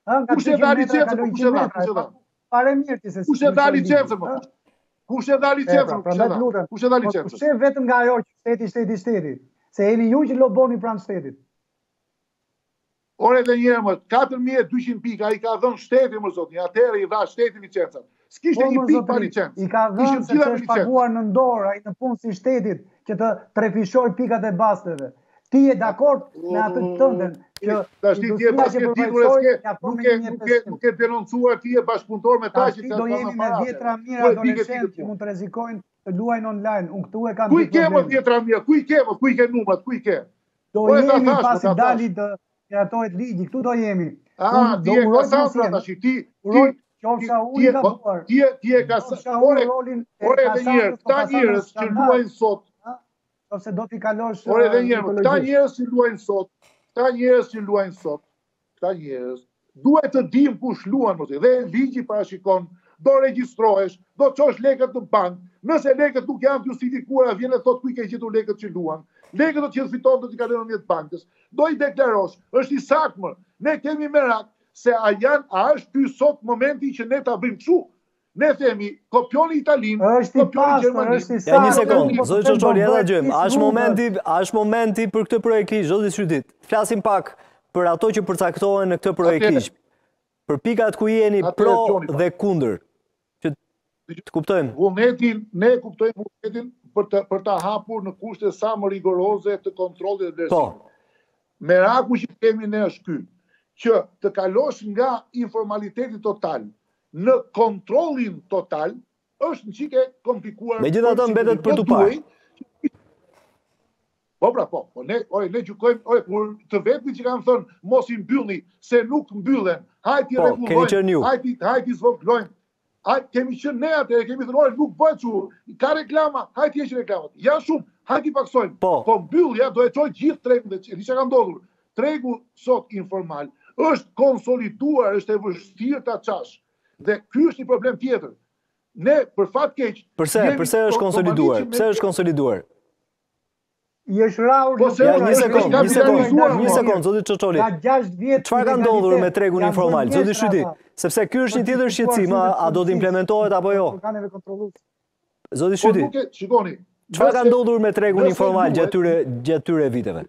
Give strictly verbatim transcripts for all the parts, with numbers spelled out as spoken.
Kush e dha licencën, kush e dha, kush e dha? Pare mirë ti se kush e dha licencën, më? Kush e dha licencën, kush e dha? Kush e dha licencën? Kush e vetëm nga ajo që shteti, shteti, shteti. Se jeni ju që loboni pranë shtetit. Ore dhe njerë më, katër mijë e dyqind pika, i ka dhënë shteti më zotni, atëherë i dha shteti licencën. S'kishte një pikë pa licencë. I ka dhënë se që është paguar në dorë, ai në punë si shtetit, që të trefishoj pikat e basteve. Ti je dakord me atë të tënden, që tash ti je pas ke ditur eske, nuk e nuk e nuk e denoncuar ti je bashkëpunëtor me ta që ta do jemi me dhjetra mijë adoleshentë që mund të rrezikojnë të luajnë online. Unë këtu e kam. Ku i ke më dhjetra mijë? Ku i ke më? Ku i ke numrat? Ku i ke? Do jemi pasi dali të miratohet ligji, këtu do jemi. Ah, ti e Kasandra tash, ti ti qofsha unë ka buar. Ti ti e Kasandra. Ore, ore edhe një herë, këta njerëz që luajnë sot, ose do t'i kalosh. Ore edhe një herë, këta njerëz që luajnë sot, këta njerëz që luajnë sot, këta njerëz duhet të dim kush luan mos dhe ligji parashikon, do regjistrohesh, do çosh lekët në bank. Nëse lekët nuk janë të justifikuara, vjen e thot ku i ke gjetur lekët që luan. Lekët do të qenë fiton do t'i kalojnë në mjet bankës. Do i deklarosh, është i saktë. Ne kemi merak se a janë, a është ky sot momenti që ne ta bëjmë kështu. Ne themi, kopjoni Italin, kopjoni Gjermanin. Ja një sekond, zoti Çoçoli, edhe gjëm. A është momenti, a është momenti për këtë projekt kish, zoti Shytit. Flasim pak për ato që përcaktohen në këtë projekt kish. Për pikat ku jeni pro dhe kundër. Që të kuptojmë. Vullnetin, ne kuptojmë vullnetin për të për ta hapur në kushte sa më rigoroze të kontrollit dhe vlerësimit. Meraku që kemi ne është ky, që të kalosh nga informaliteti total në kontrollin total, është në çike komplikuar. Megjithatë mbetet për tu parë. Po pra, po, po ne, oj, ne gjykojmë, oj, kur të vetmi që kanë thënë mos i mbyllni, se nuk mbyllen. Hajti rregullojmë, hajti, hajti zvogëlojmë. Hajti kemi qenë ne atë, kemi thënë oj, nuk bëhet kështu. Ka reklama, hajti heq reklamat. Janë shumë, hajti paksojmë. Po, po mbyllja do e çojë gjithë tregun dhe çka ka ndodhur. Tregu sot informal është konsoliduar, është e vështirë ta çash. Dhe ky është një problem tjetër. Ne për fat keq. Përse, përse është konsoliduar? Pse është konsoliduar? I është rrahur. Ja, një sekond, një sekond, një sekond, zoti Çoçoli. Çfarë ka ndodhur me tregun informal, zoti Shyti? Sepse ky është një tjetër shqetësim, a do të implementohet apo jo? Zoti Shyti. Shikoni. Çfarë ka ndodhur me tregun informal gjatë këtyre viteve?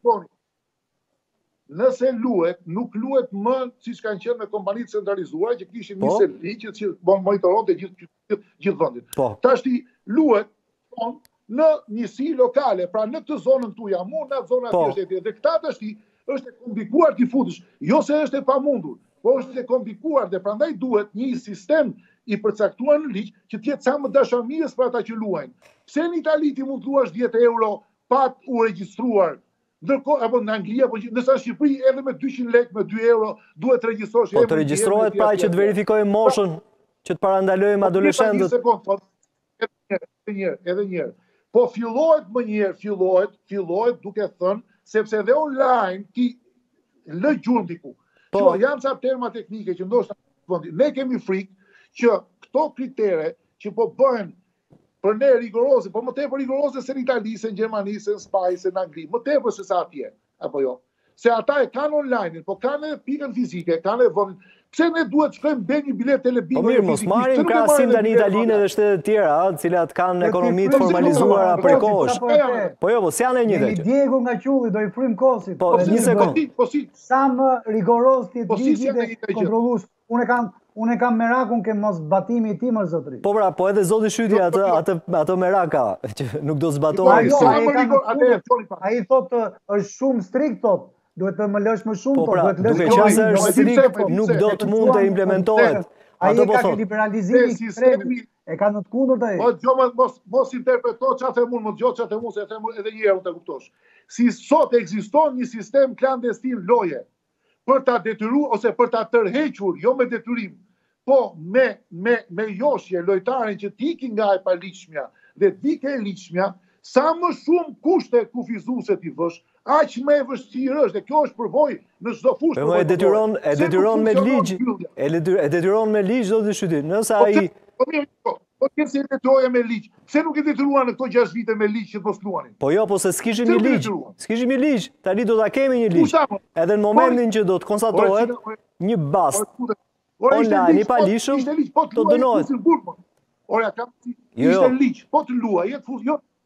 Nëse luhet, nuk luhet më siç kanë qenë me kompanitë centralizuara që kishin një seli që monitoronte gjithë gjithë vendin. Tashti luhet në njësi lokale, pra në këtë zonën tu jam unë, në zonën aty është e tjetër. Dhe këta tashti është e komplikuar t'i futesh, jo se është e pamundur, po është e komplikuar dhe prandaj duhet një sistem i përcaktuar në ligj që të jetë sa më dashamirës për ata që luajnë. Pse në Itali ti mund të luash dhjetë euro pa u regjistruar? Ndërkohë apo në Angli apo nëse në Shqipëri edhe me dyqind lekë, me dy euro duhet të regjistrosh. Po të regjistrohet pra që të verifikojmë moshën, që të parandalojmë adoleshentët. Edhe një herë, edhe një herë. Po fillohet më njëherë, fillohet, fillohet duke thënë, sepse edhe online ti lë gjurmë diku. Po janë ca terma teknike që ndoshta ne kemi frikë që këto kritere që po bëhen për ne rigoroze, po më tepër rigoroze se në Itali, se në Gjermani, se në Spajnë, se në Angli, më tepër se sa atje, apo jo. Se ata e kanë online, po kanë edhe pikën fizike, kanë edhe vendin. Pse ne duhet të shkojmë bën një bilet telebim? Po mirë, mos marrim krahasim tani Italinë dhe shtetet tjera, të cilat kanë ekonomi të formalizuara prej kohësh. Po jo, po si janë e njëjtë. Diego nga Qulli do i frym kosit. Po një sekond. Sa më rigoroz ti ligji dhe kontrollues. Unë kam unë kam merakun ke mos zbatimi i tij më zotëri. Po pra, po edhe zoti Shyti atë atë ato meraka që nuk do zbatohet. Ai thotë është shumë strikt thotë. Duhet të më lësh më shumë, po pra, duke qenë se është strikt, nuk do të mund të implementohet. Ai ka liberalizimin e e ka në të kundërta ai. Po jo mos mos interpreto çfarë them unë, mos dëgjoj çfarë them unë, se them edhe një herë unë ta kuptosh. Si sot ekziston një sistem klandestin loje për ta detyruar ose për ta tërhequr, jo me detyrim, po me me me joshje lojtarin që të ikin nga e paligjshmja dhe të vikë e ligjshmja, sa më shumë kushte kufizuese ti vësh, aq më e vështirë është, dhe kjo është përvojë në çdo fushë. Po e detyron, e detyron me ligj, e detyron me ligj zoti Shyti. Nëse ai Po që se detyroja me ligj. Pse nuk e detyruan në këto gjashtë vite me ligj që të mos luanin? Po jo, po se s'kishim një ligj. S'kishim një ligj. Tani do ta kemi një ligj. Edhe në momentin që do të konstatohet një bast online i palishëm, do dënohet. Ora, kam ishte ligj, po të luaj, jo